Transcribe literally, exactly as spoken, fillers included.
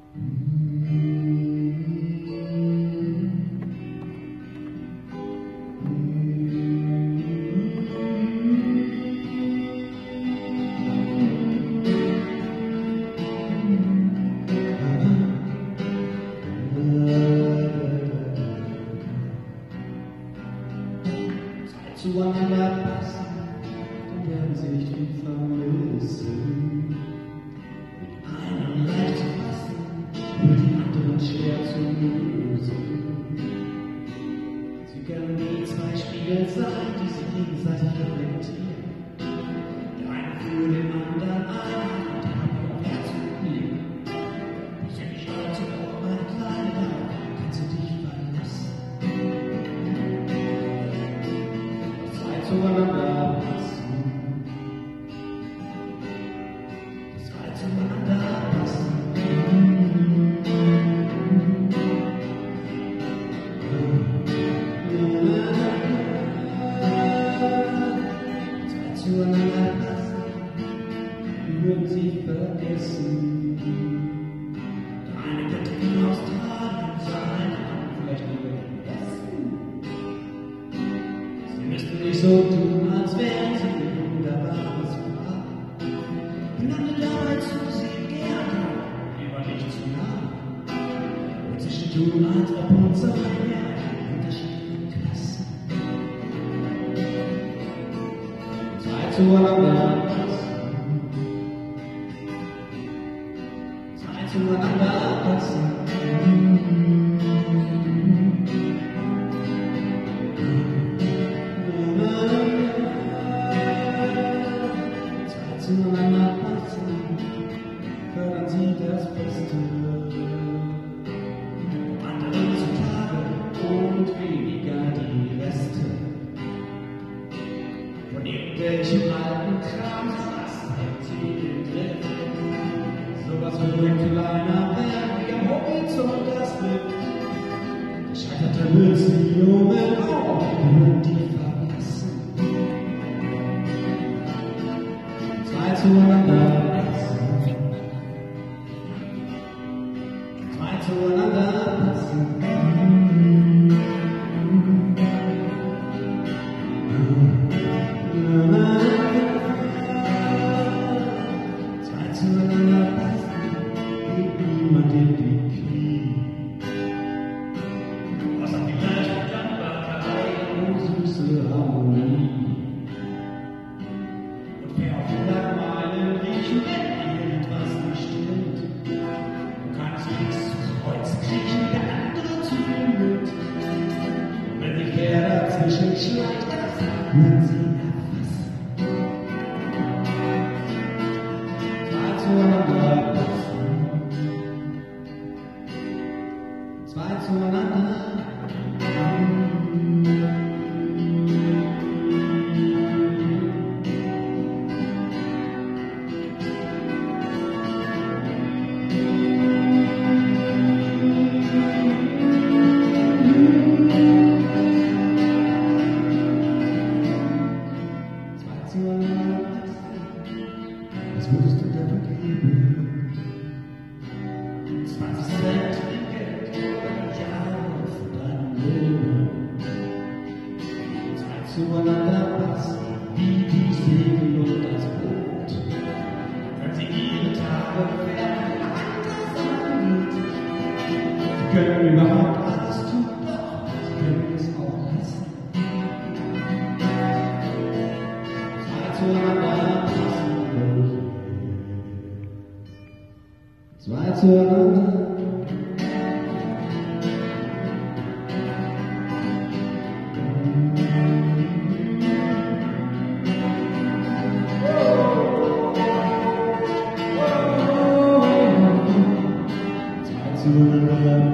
Zueinander passen, dann werden sie nicht viel vermissen. Mit einem leicht zu passen, mit dem anderen schwer zu lösen. Sie können wie zwei Spiegel sein, die sich gegenseitig reflektieren. Der eine für den anderen ein, der andere um Herz mit mir. Ich denke, ich wollte auch meine Kleine, darauf kannst du dich verlassen. Zueinander passen, das zwei zueinander passen. Zwei zueinander passen, würden sie vergessen. Der eine könnte in Australien sein, der andere vielleicht lieber im Westen. Sie müssten nicht so tun, als wären sie ein wunderbares Paar. Einander dabei zusehen gerne, lieber nicht zu nah. Und zwischen tun, als ob unser Meer in unterschiedlichen Klassen. Zwei zueinander passen. Zwei zueinander passen. Zueinander passen, fördern sie das Beste. Andere zutage und weniger die Reste. Von irgendwelchen alten Krams lassen sie den Griff. Sowas wird ein kleiner Berg wie am Horizont das Glück. Gescheiterte Beziehungen auch, die vergessen. Zwei zueinander passen. Zwei zueinander passen. Zwei zueinander passen, geht niemand in die Knie. Was hat die gleiche Dankbarkeit und süße Harmonie? Und wer auf den Merkmalen riechen, wenn irgendwas nicht stimmt, und keineswegs zu Kreuz kriechen, der andere zu viel mit. Und wenn sich wer dazwischen schleicht, das wird sie erfassen. Zwei zueinander passen. Zwei zueinander was würdest du dafür geben? zwanzig Cent in Geld oder ein Jahr für dein Leben. Zwei zueinander passen, wie die Segel und das Boot. Wenn sie ihre Tage werden, anders sie können überhaupt alles tun, doch sie können es auch lassen. Zwei zueinander passen. Zwei zueinander. Zwei zueinander.